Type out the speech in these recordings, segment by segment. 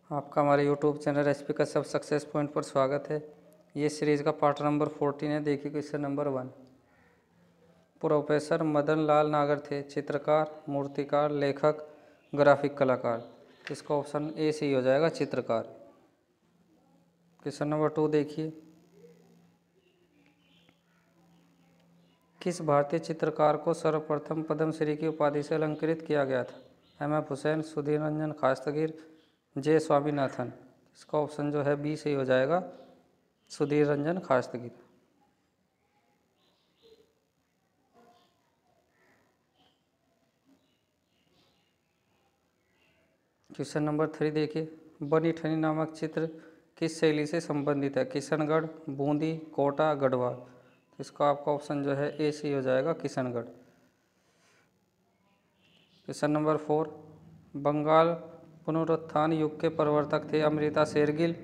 आपका हमारे YouTube channel recipe का सब सक्सेस पॉइंट पर स्वागत है। ये सीरीज़ का पार्ट नंबर 14 है। देखिए question number 1। Professor Madan Lal Nagar थे चित्रकार, मूर्तिकार, लेखक, ग्राफिक कलाकार। इसका ऑप्शन ए सही हो जाएगा, चित्रकार। क्वेश्चन नंबर 2 देखिए, किस भारतीय चित्रकार को सर्वप्रथम पद्मश्री की उपाधि से अलंकृत किया गया था? एम.एफ. हुसैन, सुधीर रंजन खास्तगीर, जे स्वामीनाथन। इसका ऑप्शन जो है बी सही हो जाएगा, सुधीर रंजन खास्तगीर। क्वेश्चन नंबर 3 देखिए, बनी ठनी नामक चित्र किस शैली से संबंधित है? किशनगढ़, बूंदी, कोटा, गढ़वाल। तो इसका आपका ऑप्शन जो है ए सही हो जाएगा, किशनगढ़। क्वेश्चन नंबर 4, बंगाल पुनरुत्थान युग के प्रवर्तक थे अमृता शेरगिल,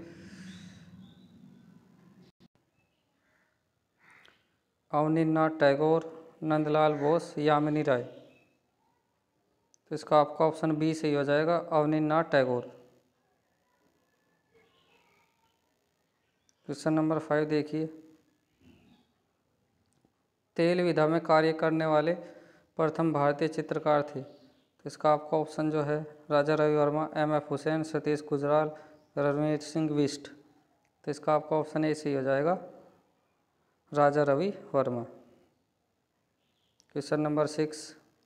अवनींद्रनाथ टैगोर, नंदलाल बोस, यामिनी राय। तो इसका आपका ऑप्शन बी सही हो जाएगा, अवनींद्रनाथ टैगोर। क्वेश्चन नंबर 5 देखिए, तेल विधा में कार्य करने वाले प्रथम भारतीय चित्रकार थे। तो इसका आपका ऑप्शन जो है राजा रवि वर्मा, एम.एफ. हुसैन, सतीश गुजराल, रणवीर सिंह बिष्ट। तो इसका आपका ऑप्शन ए सही हो जाएगा, Raja Ravi Varma. Question number 6,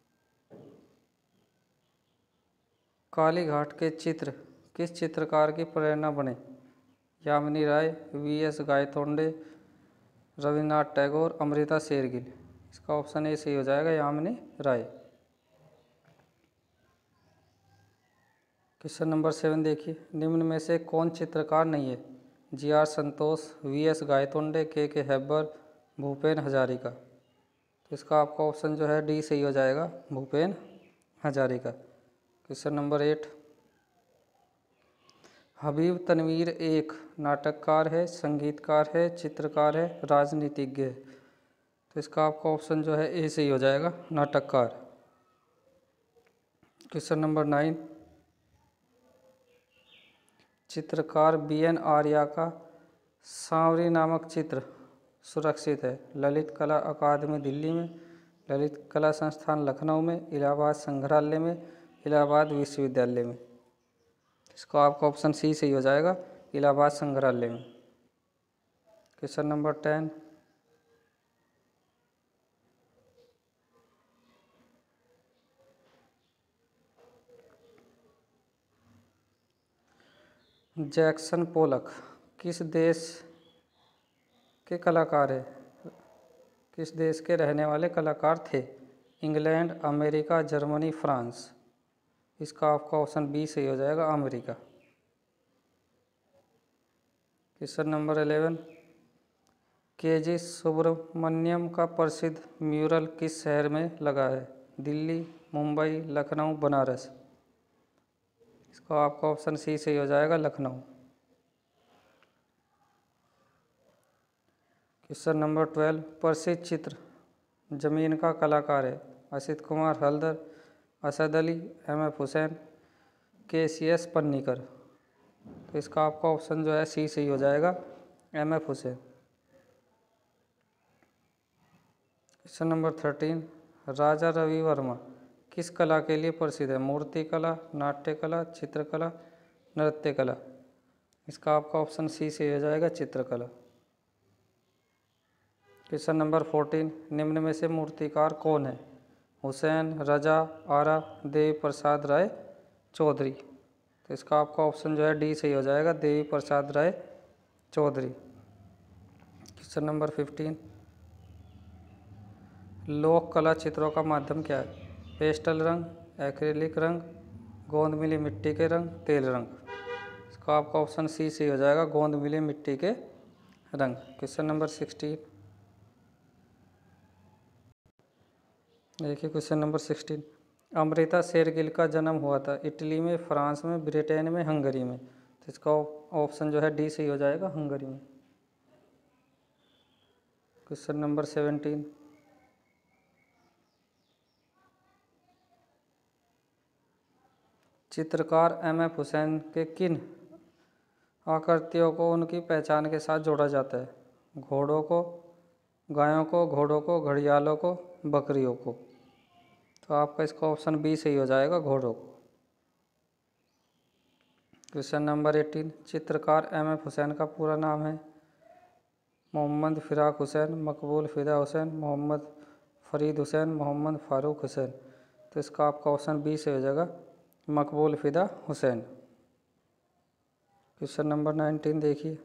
Kalighat के चित्र किस चित्रकार की प्रेरणा बने? यामिनी राय, वी.एस. गायतोंडे, रविन्द्रनाथ टैगोर, अमृता शेरगिल। इसका ऑप्शन ए सही हो जाएगा, यामिनी राय। क्वेश्चन नंबर 7 देखिए, निम्न में से कौन चित्रकार नहीं है? जी.आर. संतोष, वी.एस. गायतोंडे, के हेब्बर, भूपेन हजारिका। तो इसका आपका ऑप्शन जो है डी सही हो जाएगा, भूपेन हजारिका। क्वेश्चन नंबर 8, हबीब तनवीर एक नाटककार है, संगीतकार है, चित्रकार है, राजनीतिज्ञ है। तो इसका आपका ऑप्शन जो है ए सही हो जाएगा, नाटककार। क्वेश्चन नंबर 9, चित्रकार बी.एन. आर्या का सांवरी नामक चित्र सुरक्षित है ललित कला अकादमी दिल्ली में, ललित कला संस्थान लखनऊ में, इलाहाबाद संग्रहालय में, इलाहाबाद विश्वविद्यालय में। इसका आपका ऑप्शन सी सही हो जाएगा, इलाहाबाद संग्रहालय में। क्वेश्चन नंबर 10, जैक्सन पोलक किस देश के कलाकार है? किस देश के रहने वाले कलाकार थे? England, America, Germany, France. इसका आपका ऑप्शन बी सही हो जाएगा, America. Question number 11, K G. Subramanyan का प्रसिद्ध म्यूरल किस शहर में लगा है? दिल्ली, मुंबई, लखनऊ, बनारस। इसका आपका ऑप्शन सी सही हो जाएगा, लखनऊ। क्वेश्चन नंबर 12, प्रसिद्ध चित्र जमीन का कलाकार है? असित कुमार हल्दर, असद अली, एम.एफ. हुसैन, के.सी.एस. पन्नीकर। तो इसका आपका ऑप्शन जो है सी सही हो जाएगा, M F. Husain. Question number 13, Raja Ravi Varma किस कला के लिए प्रसिद्ध है? मूर्ति कला, नाट्य कला, चित्रकला, नृत्य कला। इसका आपका ऑप्शन सी से हो जाएगा, चित्रकला। क्वेश्चन नंबर 14, निम्न में से मूर्तिकार कौन है? हुसैन, रजा, आरा, देवी प्रसाद राय चौधरी। तो इसका आपका ऑप्शन जो है डी सही हो जाएगा, देवी प्रसाद राय चौधरी। क्वेश्चन नंबर 15, लोक कला चित्रों का माध्यम क्या है? पेस्टल रंग, एक्रिलिक रंग, गोंद मिली मिट्टी के रंग, तेल रंग। इसका आपका ऑप्शन सी सही हो जाएगा, गोंद मिली मिट्टी के रंग। क्वेश्चन नंबर 16, देखिए क्वेश्चन नंबर 16, अमृता शेरगिल का जन्म हुआ था इटली में, फ्रांस में, ब्रिटेन में, हंगरी में। तो इसका ऑप्शन जो है डी सही हो जाएगा, हंगरी में। क्वेश्चन नंबर 17, चित्रकार एम.एफ. हुसैन के किन आकृतियों को उनकी पहचान के साथ जोड़ा जाता है। घोड़ों को, गायों को, घोड़ों को, घड़ियालों को, बकरियों को। तो आपका इसका ऑप्शन बी सही हो जाएगा, घोड़ों को। क्वेश्चन नंबर 18, चित्रकार एम.एफ. हुसैन का पूरा नाम है? मोहम्मद फिराक हुसैन, मकबूल फिदा हुसैन, मोहम्मद फरीद हुसैन, मोहम्मद फ़ारूक हुसैन। तो इसका आपका ऑप्शन बी से हो जाएगा, मकबूल फिदा हुसैन। क्वेश्चन नंबर 19 देखिए,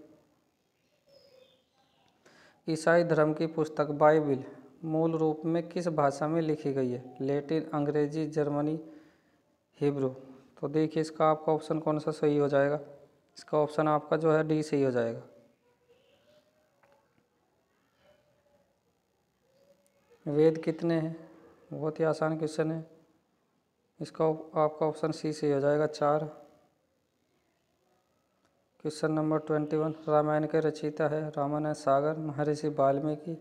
ईसाई धर्म की पुस्तक बाइबिल मूल रूप में किस भाषा में लिखी गई है? लैटिन, अंग्रेजी, जर्मनी, हिब्रू। तो देखिए इसका आपका ऑप्शन कौन सा सही हो जाएगा? इसका ऑप्शन आपका जो है डी सही हो जाएगा। वेद कितने हैं? बहुत ही आसान क्वेश्चन है। इसका आपका ऑप्शन सी सही हो जाएगा, 4। क्वेश्चन नंबर 21, रामायण के रचयिता है? रामानंद सागर, महर्षि वाल्मीकि,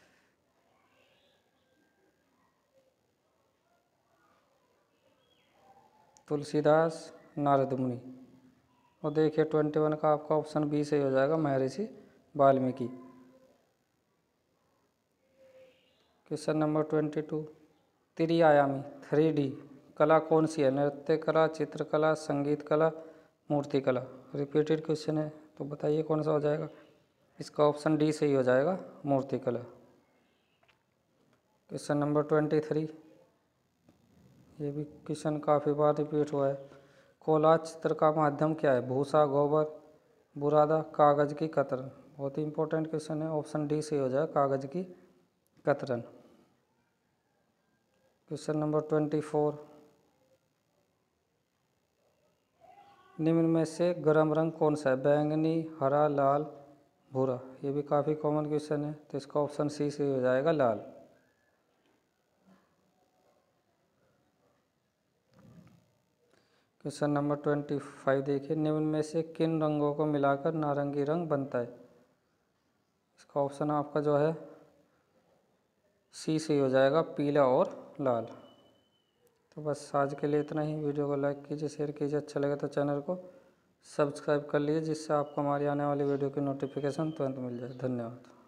तुलसीदास, नारद मुनि। और देखिए 21 का आपका ऑप्शन बी सही हो जाएगा, महर्षि वाल्मीकि। क्वेश्चन नंबर 22, त्रिआयामी 3D कला कौन सी है? नृत्य कला, चित्रकला, संगीत कला, मूर्ति कला। रिपीटेड क्वेश्चन है, तो बताइए कौन सा हो जाएगा? इसका ऑप्शन डी सही हो जाएगा, मूर्ति कला। क्वेश्चन नंबर 23, ये भी क्वेश्चन काफ़ी बार रिपीट हुआ है। कोलाज चित्र का माध्यम क्या है? भूसा, गोबर, बुरादा, कागज़ की कतरन। बहुत ही इंपॉर्टेंट क्वेश्चन है, ऑप्शन डी सही हो जाएगा, कागज़ की कतरन। क्वेश्चन नंबर 24, निम्न में से गर्म रंग कौन सा है? बैंगनी, हरा, लाल, भूरा। ये भी काफ़ी कॉमन क्वेश्चन है, तो इसका ऑप्शन सी से हो जाएगा, लाल। क्वेश्चन नंबर 25 देखिए, निम्न में से किन रंगों को मिलाकर नारंगी रंग बनता है? इसका ऑप्शन आपका जो है सी से हो जाएगा, पीला और लाल। तो बस आज के लिए इतना ही। वीडियो को लाइक कीजिए, शेयर कीजिए, अच्छा लगे तो चैनल को सब्सक्राइब कर लीजिए, जिससे आपको हमारी आने वाली वीडियो की नोटिफिकेशन तुरंत मिल जाए। धन्यवाद।